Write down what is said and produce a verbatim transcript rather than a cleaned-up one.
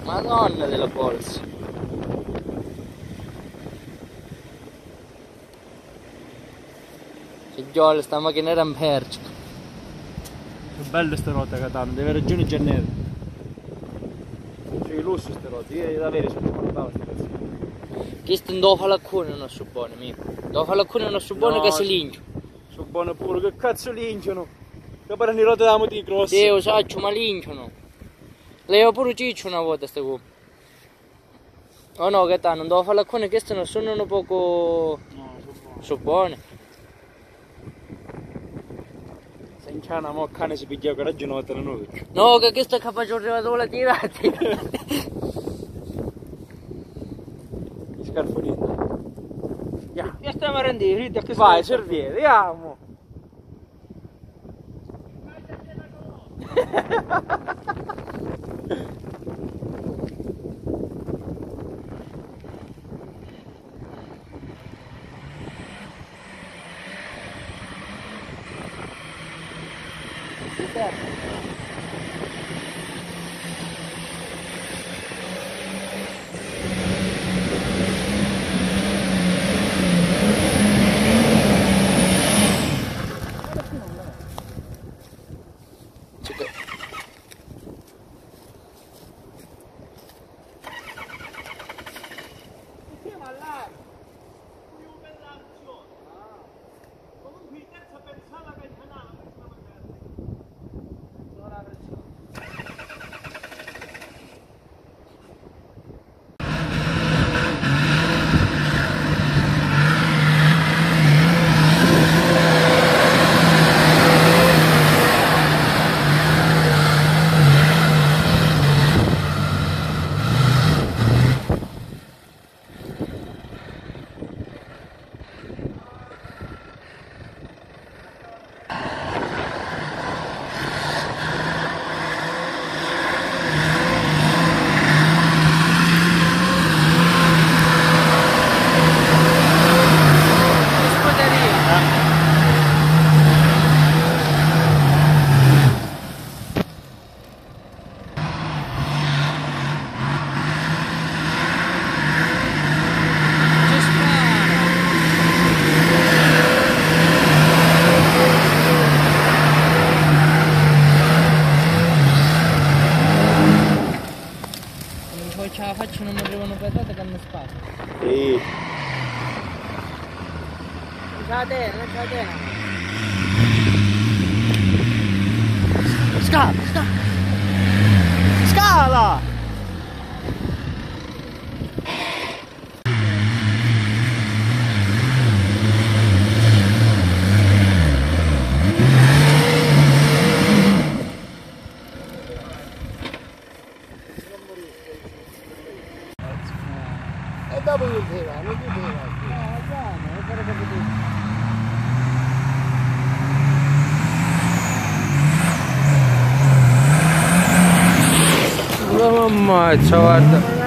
Madonna della polsa. Figliolo, sta macchina era un percio. Che belle ste rotte che danno, deve ragione Giannello. C'è il lusso ste rotte, io da avere sono guardavo ste cazzo. Questo non devo fare la cuna, non so buono, mio. Devo fare la cuna, non so buono, no, che si lincia. Sono buono pure, che cazzo linciano? Che pare le rotte da moti grosse. Io saccio, ma linciano. Lei pure ciccio una volta ste qua. Oh no, che tanto, non devo fare la cuna, queste non sono un poco... No, sono buone. Sono buone. Se in cana mo cane si piglia coraggio non te ne noi. No, che questo è capace di arrivare la tirati. Scarfonito. Yeah. Io stiamo a rendere, che vai, serviere, andiamo. Ce la faccio, non mi arrivano pedate che hanno spazio. Sì. Non c'è la tena, non c'è la tena. Scala, scala! Scala! E dopo chiudeva, non chiudeva. No, già, non sarebbe potuto. La mamma, guarda.